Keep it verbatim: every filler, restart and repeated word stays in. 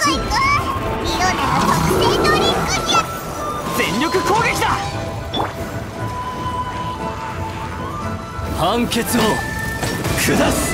こ行く。色なら特製ドリンクじゃ。 全力攻撃だ。判決を下す。